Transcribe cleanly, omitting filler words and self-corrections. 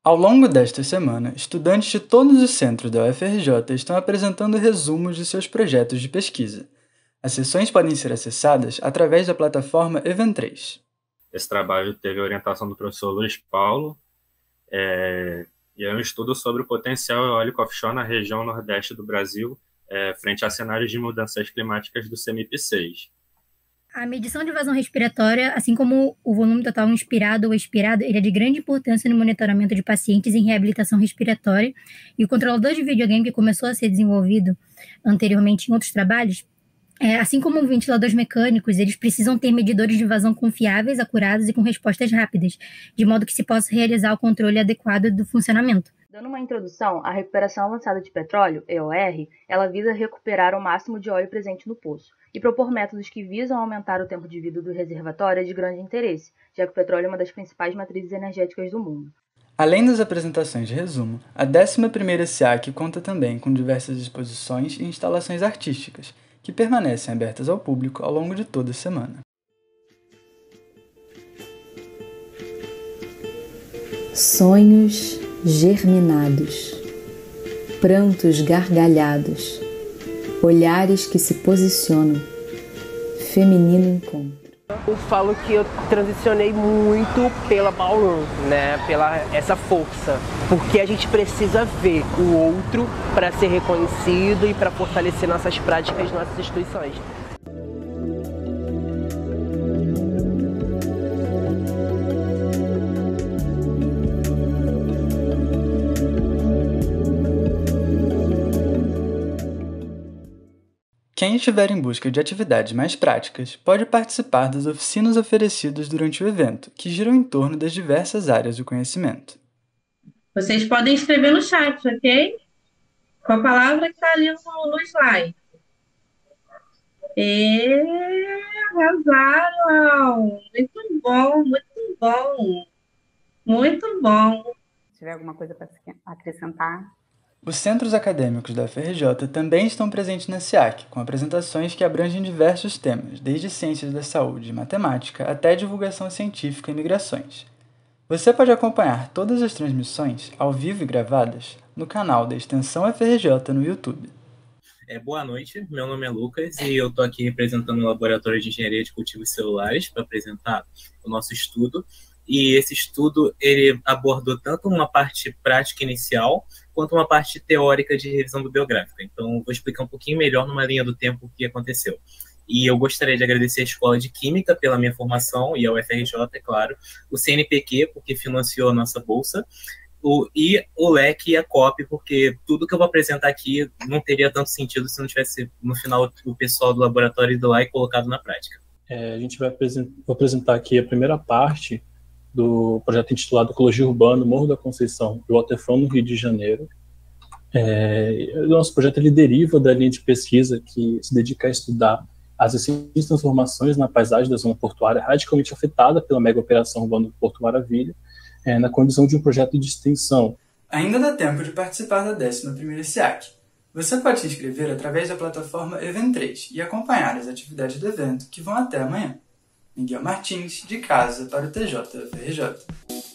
Ao longo desta semana, estudantes de todos os centros da UFRJ estão apresentando resumos de seus projetos de pesquisa. As sessões podem ser acessadas através da plataforma Event3. Esse trabalho teve a orientação do professor Luiz Paulo, e é um estudo sobre o potencial eólico offshore na região nordeste do Brasil, frente a cenários de mudanças climáticas do CMIP6. A medição de vazão respiratória, assim como o volume total inspirado ou expirado, ele é de grande importância no monitoramento de pacientes em reabilitação respiratória, e o controlador de videogame que começou a ser desenvolvido anteriormente em outros trabalhos, assim como ventiladores mecânicos, eles precisam ter medidores de vazão confiáveis, acurados e com respostas rápidas, de modo que se possa realizar o controle adequado do funcionamento. Dando uma introdução, a recuperação avançada de petróleo, EOR, ela visa recuperar o máximo de óleo presente no poço e propor métodos que visam aumentar o tempo de vida do reservatório é de grande interesse, já que o petróleo é uma das principais matrizes energéticas do mundo. Além das apresentações de resumo, a 11ª SEAC conta também com diversas exposições e instalações artísticas, que permanecem abertas ao público ao longo de toda a semana. Sonhos germinados, prantos gargalhados, olhares que se posicionam, feminino encontro. Eu falo que eu transicionei muito pela Ballroom, né? Pela essa força, porque a gente precisa ver o outro para ser reconhecido e para fortalecer nossas práticas, nossas instituições. Quem estiver em busca de atividades mais práticas pode participar das oficinas oferecidas durante o evento, que giram em torno das diversas áreas do conhecimento. Vocês podem escrever no chat, ok? Com a palavra que está ali no slide. Arrasaram! Muito bom, muito bom. Muito bom. Se tiver alguma coisa para acrescentar. Os centros acadêmicos da UFRJ também estão presentes na SEAC, com apresentações que abrangem diversos temas, desde ciências da saúde e matemática até divulgação científica e migrações. Você pode acompanhar todas as transmissões, ao vivo e gravadas, no canal da Extensão UFRJ no YouTube. Boa noite, meu nome é Lucas e eu estou aqui representando o Laboratório de Engenharia de Cultivos Celulares para apresentar o nosso estudo. E esse estudo ele abordou tanto uma parte prática inicial quanto uma parte teórica de revisão bibliográfica. Então, vou explicar um pouquinho melhor numa linha do tempo o que aconteceu. E eu gostaria de agradecer a Escola de Química pela minha formação, e a UFRJ, é claro, o CNPq, porque financiou a nossa bolsa, e o LEC e a COP, porque tudo que eu vou apresentar aqui não teria tanto sentido se não tivesse, no final, o pessoal do laboratório ido lá e colocado na prática. A gente vai apresentar aqui a primeira parte do projeto intitulado Ecologia Urbana, Morro da Conceição e Waterfront no Rio de Janeiro. O nosso projeto ele deriva da linha de pesquisa que se dedica a estudar as recentes transformações na paisagem da zona portuária radicalmente afetada pela mega operação urbana do Porto Maravilha, na condição de um projeto de extensão. Ainda dá tempo de participar da 11ª SEAC. Você pode se inscrever através da plataforma Event3 e acompanhar as atividades do evento que vão até amanhã. Miguel Martins, de casa para o TJUFRJ.